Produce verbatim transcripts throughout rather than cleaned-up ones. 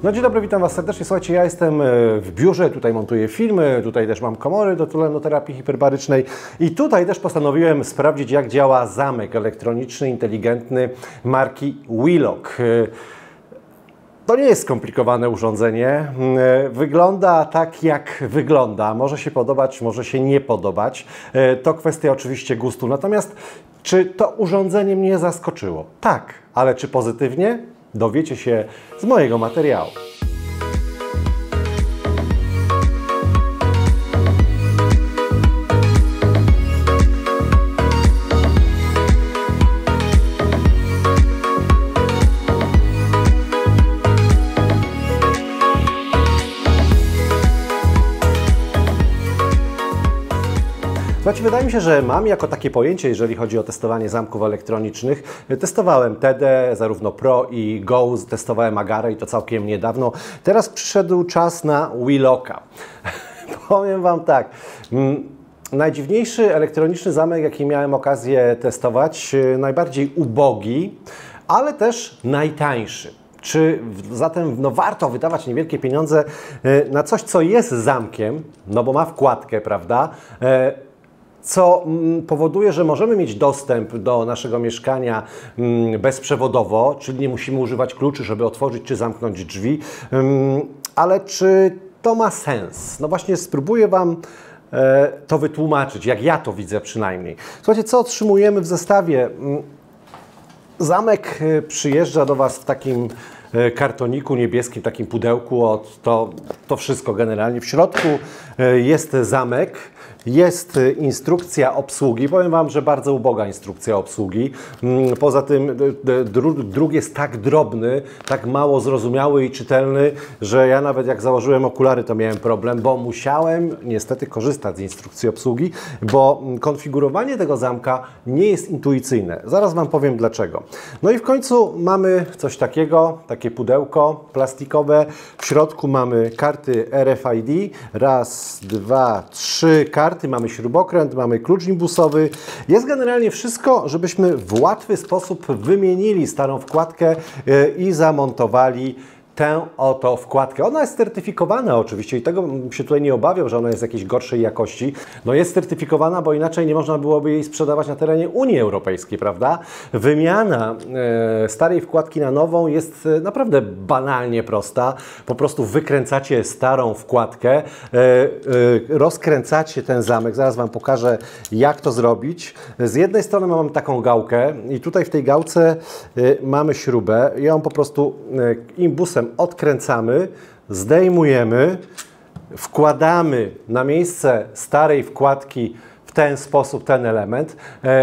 No dzień dobry, witam Was serdecznie. Słuchajcie, ja jestem w biurze, tutaj montuję filmy, tutaj też mam komory do tlenoterapii hiperbarycznej i tutaj też postanowiłem sprawdzić, jak działa zamek elektroniczny, inteligentny marki Wheelock. To nie jest skomplikowane urządzenie. Wygląda tak, jak wygląda. Może się podobać, może się nie podobać. To kwestia oczywiście gustu. Natomiast czy to urządzenie mnie zaskoczyło? Tak, ale czy pozytywnie? Dowiecie się z mojego materiału. Słuchajcie, wydaje mi się, że mam jako takie pojęcie, jeżeli chodzi o testowanie zamków elektronicznych. Testowałem T D, zarówno Pro i Go, testowałem Agarę i to całkiem niedawno. Teraz przyszedł czas na Wheelocka. Powiem Wam tak, najdziwniejszy elektroniczny zamek, jaki miałem okazję testować, najbardziej ubogi, ale też najtańszy. Czy zatem no, warto wydawać niewielkie pieniądze na coś, co jest zamkiem, no bo ma wkładkę, prawda? Co powoduje, że możemy mieć dostęp do naszego mieszkania bezprzewodowo, czyli nie musimy używać kluczy, żeby otworzyć czy zamknąć drzwi. Ale czy to ma sens? No właśnie spróbuję Wam to wytłumaczyć, jak ja to widzę przynajmniej. Słuchajcie, co otrzymujemy w zestawie? Zamek przyjeżdża do Was w takim kartoniku niebieskim, takim pudełku, od to, to wszystko generalnie. W środku jest zamek, jest instrukcja obsługi. Powiem Wam, że bardzo uboga instrukcja obsługi. Poza tym druk jest tak drobny, tak mało zrozumiały i czytelny, że ja nawet jak założyłem okulary, to miałem problem, bo musiałem niestety korzystać z instrukcji obsługi, bo konfigurowanie tego zamka nie jest intuicyjne. Zaraz Wam powiem dlaczego. No i w końcu mamy coś takiego, takie pudełko plastikowe. W środku mamy karty R F I D. Raz, dwa, trzy karty. Mamy śrubokręt, mamy klucz imbusowy. Jest generalnie wszystko, żebyśmy w łatwy sposób wymienili starą wkładkę i zamontowali tę oto wkładkę. Ona jest certyfikowana oczywiście i tego się tutaj nie obawiam, że ona jest jakiejś gorszej jakości. No jest certyfikowana, bo inaczej nie można byłoby jej sprzedawać na terenie Unii Europejskiej, prawda? Wymiana e, starej wkładki na nową jest e, naprawdę banalnie prosta. Po prostu wykręcacie starą wkładkę, e, e, rozkręcacie ten zamek. Zaraz Wam pokażę, jak to zrobić. Z jednej strony mamy taką gałkę i tutaj w tej gałce e, mamy śrubę. Ją po prostu e, imbusem odkręcamy, zdejmujemy, wkładamy na miejsce starej wkładki w ten sposób ten element.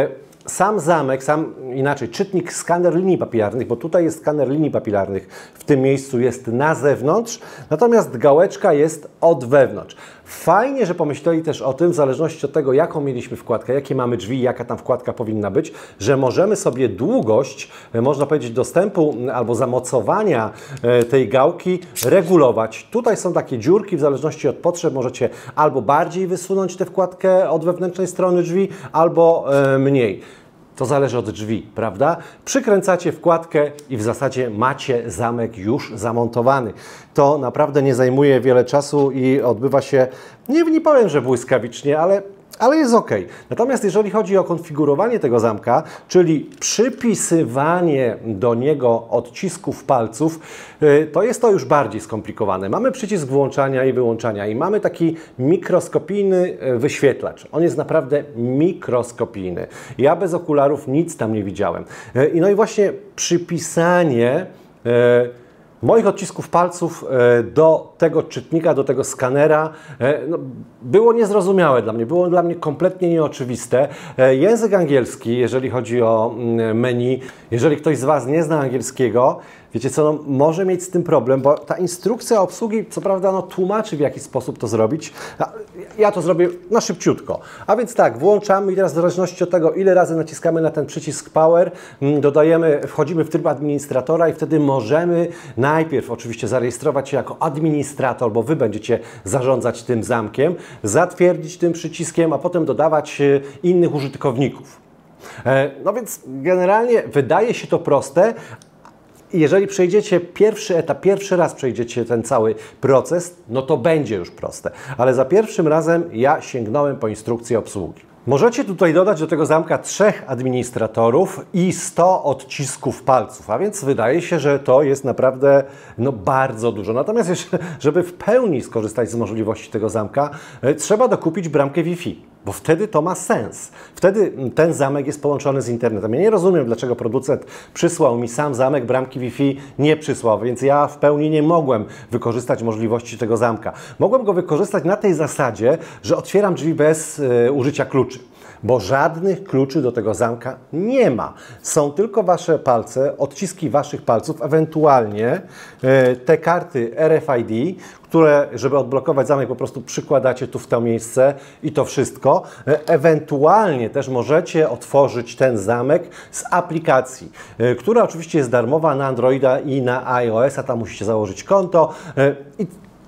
Sam zamek, sam inaczej, czytnik, skaner linii papilarnych, bo tutaj jest skaner linii papilarnych, w tym miejscu jest na zewnątrz, natomiast gałeczka jest od wewnątrz. Fajnie, że pomyśleli też o tym, w zależności od tego, jaką mieliśmy wkładkę, jakie mamy drzwi, jaka tam wkładka powinna być, że możemy sobie długość, można powiedzieć, dostępu albo zamocowania tej gałki regulować. Tutaj są takie dziurki, w zależności od potrzeb możecie albo bardziej wysunąć tę wkładkę od wewnętrznej strony drzwi, albo mniej. To zależy od drzwi, prawda? Przykręcacie wkładkę i w zasadzie macie zamek już zamontowany. To naprawdę nie zajmuje wiele czasu i odbywa się, nie, nie powiem, że błyskawicznie, ale ale jest ok. Natomiast jeżeli chodzi o konfigurowanie tego zamka, czyli przypisywanie do niego odcisków palców, to jest to już bardziej skomplikowane. Mamy przycisk włączania i wyłączania i mamy taki mikroskopijny wyświetlacz. On jest naprawdę mikroskopijny. Ja bez okularów nic tam nie widziałem. I no i właśnie przypisanie moich odcisków palców do tego czytnika, do tego skanera no, było niezrozumiałe dla mnie, było dla mnie kompletnie nieoczywiste. Język angielski, jeżeli chodzi o menu, jeżeli ktoś z Was nie zna angielskiego, wiecie co, no, może mieć z tym problem, bo ta instrukcja obsługi, co prawda, no, tłumaczy, w jaki sposób to zrobić. Ja to zrobię na szybciutko. A więc tak, włączamy i teraz w zależności od tego, ile razy naciskamy na ten przycisk Power, dodajemy, wchodzimy w tryb administratora i wtedy możemy najpierw oczywiście zarejestrować się jako administrator, bo Wy będziecie zarządzać tym zamkiem, zatwierdzić tym przyciskiem, a potem dodawać innych użytkowników. No więc generalnie wydaje się to proste, jeżeli przejdziecie pierwszy etap, pierwszy raz przejdziecie ten cały proces, no to będzie już proste. Ale za pierwszym razem ja sięgnąłem po instrukcję obsługi. Możecie tutaj dodać do tego zamka trzech administratorów i sto odcisków palców, a więc wydaje się, że to jest naprawdę no, bardzo dużo. Natomiast jeszcze, żeby w pełni skorzystać z możliwości tego zamka, trzeba dokupić bramkę Wi-Fi, bo wtedy to ma sens. Wtedy ten zamek jest połączony z internetem. Ja nie rozumiem, dlaczego producent przysłał mi sam zamek, bramki Wi-Fi nie przysłał, więc ja w pełni nie mogłem wykorzystać możliwości tego zamka. Mogłem go wykorzystać na tej zasadzie, że otwieram drzwi bez y, użycia kluczy, bo żadnych kluczy do tego zamka nie ma. Są tylko Wasze palce, odciski Waszych palców, ewentualnie y, te karty R F I D, które, żeby odblokować zamek, po prostu przykładacie tu w to miejsce i to wszystko. Ewentualnie też możecie otworzyć ten zamek z aplikacji, która oczywiście jest darmowa na Androida i na iOS-a. Tam musicie założyć konto. I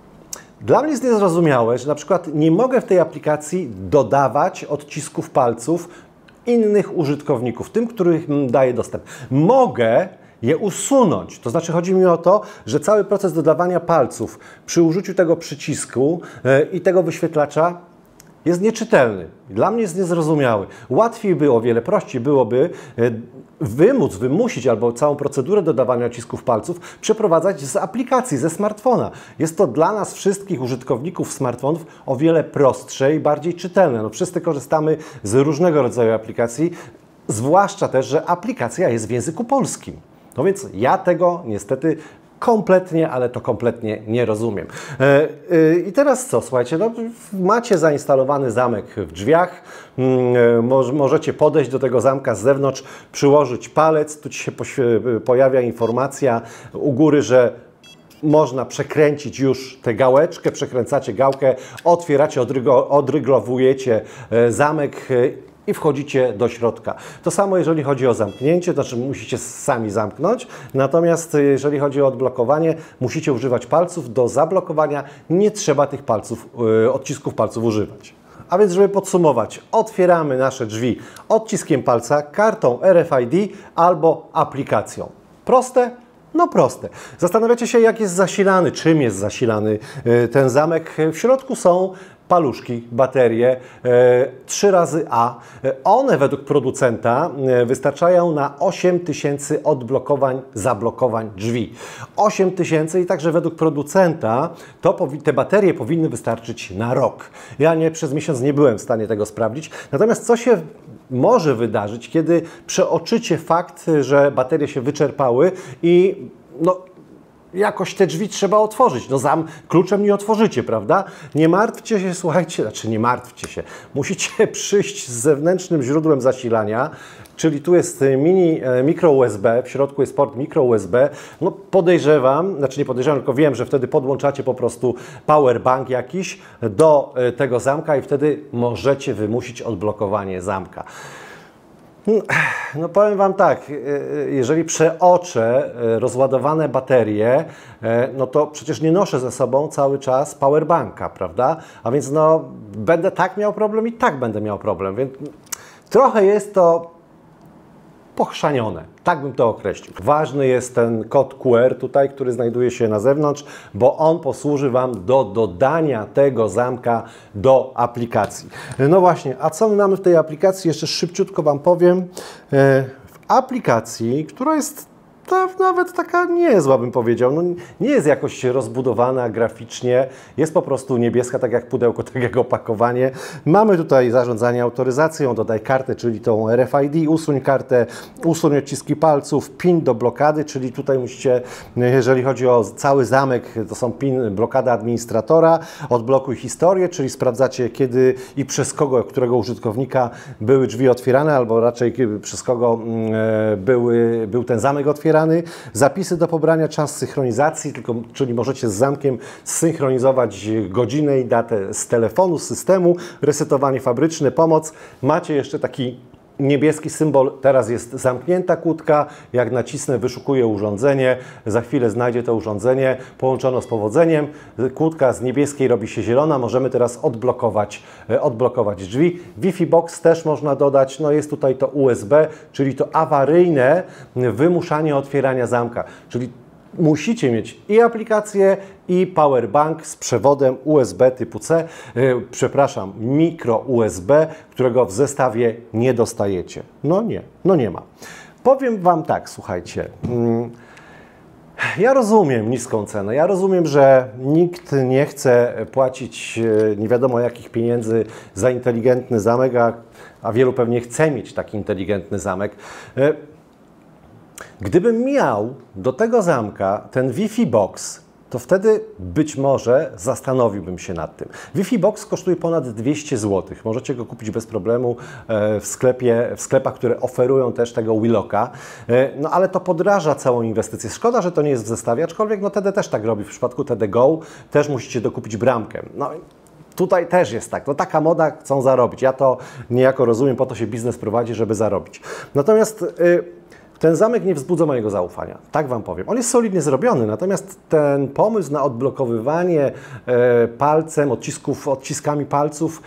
dla mnie jest niezrozumiałe, że na przykład nie mogę w tej aplikacji dodawać odcisków palców innych użytkowników, tym, których daję dostęp. Mogę je usunąć. To znaczy chodzi mi o to, że cały proces dodawania palców przy użyciu tego przycisku yy, i tego wyświetlacza jest nieczytelny. Dla mnie jest niezrozumiały. Łatwiej było, o wiele prościej byłoby yy, wymóc, wymusić albo całą procedurę dodawania odcisków palców przeprowadzać z aplikacji, ze smartfona. Jest to dla nas wszystkich użytkowników smartfonów o wiele prostsze i bardziej czytelne. No, wszyscy korzystamy z różnego rodzaju aplikacji, zwłaszcza też, że aplikacja jest w języku polskim. No więc ja tego niestety kompletnie, ale to kompletnie nie rozumiem. E, e, I teraz co, słuchajcie, no, macie zainstalowany zamek w drzwiach, e, mo możecie podejść do tego zamka z zewnątrz, przyłożyć palec, tu ci się pojawia informacja u góry, że można przekręcić już tę gałeczkę, przekręcacie gałkę, otwieracie, odryglowujecie zamek i wchodzicie do środka. To samo jeżeli chodzi o zamknięcie, to znaczy musicie sami zamknąć, natomiast jeżeli chodzi o odblokowanie, musicie używać palców. Do zablokowania nie trzeba tych palców, yy, odcisków palców używać. A więc, żeby podsumować, otwieramy nasze drzwi odciskiem palca, kartą R F I D albo aplikacją. Proste? No proste. Zastanawiacie się, jak jest zasilany, czym jest zasilany yy, ten zamek. W środku są paluszki, baterie, trzy razy A. One według producenta wystarczają na osiem tysięcy odblokowań, zablokowań drzwi. osiem tysięcy i także według producenta to, te baterie powinny wystarczyć na rok. Ja nie, przez miesiąc nie byłem w stanie tego sprawdzić. Natomiast co się może wydarzyć, kiedy przeoczycie fakt, że baterie się wyczerpały i no, jakoś te drzwi trzeba otworzyć. No zam kluczem nie otworzycie, prawda? Nie martwcie się, słuchajcie, znaczy nie martwcie się. Musicie przyjść z zewnętrznym źródłem zasilania, czyli tu jest mini mikro U S B, w środku jest port mikro U S B. No podejrzewam, znaczy nie podejrzewam, tylko wiem, że wtedy podłączacie po prostu powerbank jakiś do tego zamka i wtedy możecie wymusić odblokowanie zamka. No powiem Wam tak, jeżeli przeoczę rozładowane baterie, no to przecież nie noszę ze sobą cały czas powerbanka, prawda? A więc no będę tak miał problem i tak będę miał problem, więc trochę jest to pochrzanione, tak bym to określił. Ważny jest ten kod Q R tutaj, który znajduje się na zewnątrz, bo on posłuży Wam do dodania tego zamka do aplikacji. No właśnie, a co my mamy w tej aplikacji? Jeszcze szybciutko Wam powiem. W aplikacji, która jest to nawet taka niezła, bym powiedział. No, nie jest jakoś rozbudowana graficznie, jest po prostu niebieska, tak jak pudełko, tak jak opakowanie. Mamy tutaj zarządzanie autoryzacją, dodaj kartę, czyli tą R F I D, usuń kartę, usuń odciski palców, PIN do blokady, czyli tutaj musicie, jeżeli chodzi o cały zamek, to są PIN, blokada administratora, odblokuj historię, czyli sprawdzacie kiedy i przez kogo, którego użytkownika były drzwi otwierane, albo raczej przez kogo były, był ten zamek otwierany. Zapisy do pobrania, czas synchronizacji, tylko, czyli możecie z zamkiem zsynchronizować godzinę i datę z telefonu, z systemu, resetowanie fabryczne, pomoc. Macie jeszcze taki niebieski symbol, teraz jest zamknięta kłódka, jak nacisnę, wyszukuję urządzenie, za chwilę znajdzie to urządzenie, połączono z powodzeniem, kłódka z niebieskiej robi się zielona, możemy teraz odblokować, odblokować drzwi. Wi-Fi box też można dodać, no jest tutaj to U S B, czyli to awaryjne wymuszanie otwierania zamka, czyli musicie mieć i aplikację, i powerbank z przewodem U S B typu C, yy, przepraszam, mikro U S B, którego w zestawie nie dostajecie. No nie, no nie ma. Powiem Wam tak, słuchajcie, yy, ja rozumiem niską cenę, ja rozumiem, że nikt nie chce płacić yy, nie wiadomo jakich pieniędzy za inteligentny zamek, a, a wielu pewnie chce mieć taki inteligentny zamek. Yy, Gdybym miał do tego zamka ten Wi-Fi box, to wtedy być może zastanowiłbym się nad tym. Wi-Fi box kosztuje ponad dwieście złotych. Możecie go kupić bez problemu w sklepie, w sklepach, które oferują też tego Willocka. No ale to podraża całą inwestycję. Szkoda, że to nie jest w zestawie, aczkolwiek no T D też tak robi. W przypadku T D Go też musicie dokupić bramkę. No, tutaj też jest tak, no taka moda, chcą zarobić. Ja to niejako rozumiem, po to się biznes prowadzi, żeby zarobić. Natomiast yy, ten zamek nie wzbudza mojego zaufania, tak Wam powiem. On jest solidnie zrobiony, natomiast ten pomysł na odblokowywanie e, palcem, odcisków, odciskami palców,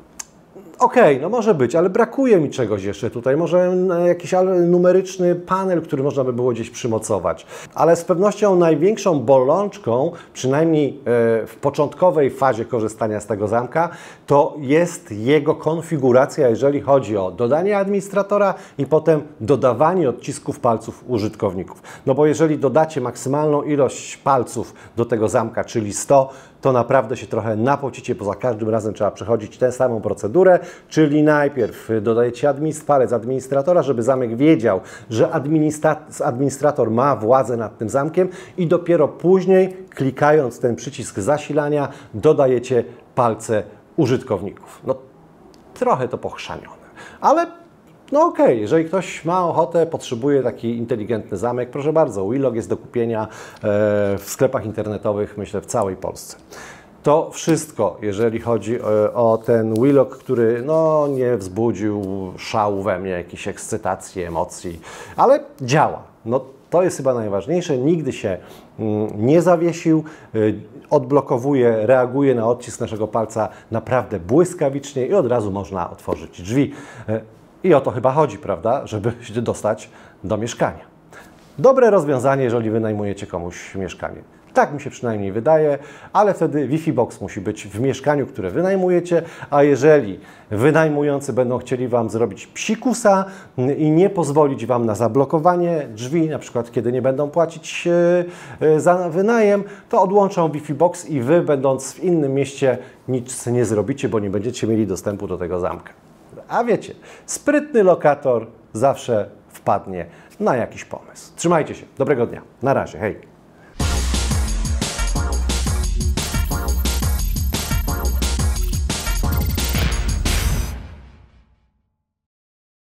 okej, okay, no może być, ale brakuje mi czegoś jeszcze tutaj. Może jakiś numeryczny panel, który można by było gdzieś przymocować. Ale z pewnością największą bolączką, przynajmniej w początkowej fazie korzystania z tego zamka, to jest jego konfiguracja, jeżeli chodzi o dodanie administratora i potem dodawanie odcisków palców użytkowników. No bo jeżeli dodacie maksymalną ilość palców do tego zamka, czyli sto, to naprawdę się trochę napocicie, bo za każdym razem trzeba przechodzić tę samą procedurę, czyli najpierw dodajecie administ palec administratora, żeby zamek wiedział, że administrator ma władzę nad tym zamkiem i dopiero później, klikając ten przycisk zasilania, dodajecie palce użytkowników. No trochę to pochrzanione, ale no okej, okay. Jeżeli ktoś ma ochotę, potrzebuje taki inteligentny zamek, proszę bardzo, Willock jest do kupienia w sklepach internetowych, myślę, w całej Polsce. To wszystko, jeżeli chodzi o ten Willock, który no, nie wzbudził szału we mnie, jakiejś ekscytacji, emocji, ale działa. No, to jest chyba najważniejsze, nigdy się nie zawiesił, odblokowuje, reaguje na odcisk naszego palca naprawdę błyskawicznie i od razu można otworzyć drzwi. I o to chyba chodzi, prawda, żeby się dostać do mieszkania. Dobre rozwiązanie, jeżeli wynajmujecie komuś mieszkanie. Tak mi się przynajmniej wydaje, ale wtedy Wi-Fi box musi być w mieszkaniu, które wynajmujecie, a jeżeli wynajmujący będą chcieli Wam zrobić psikusa i nie pozwolić Wam na zablokowanie drzwi, na przykład kiedy nie będą płacić za wynajem, to odłączą Wi-Fi box i Wy, będąc w innym mieście, nic nie zrobicie, bo nie będziecie mieli dostępu do tego zamka. A wiecie, sprytny lokator zawsze wpadnie na jakiś pomysł. Trzymajcie się, dobrego dnia, na razie, hej!